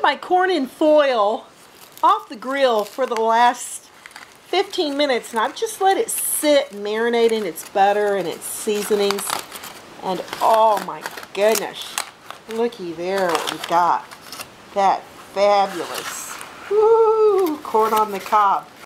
my corn in foil off the grill for the last 15 minutes, and I've just let it sit and marinate in its butter and its seasonings. And oh my goodness, looky there what we got. That fabulous, woo, corn on the cob.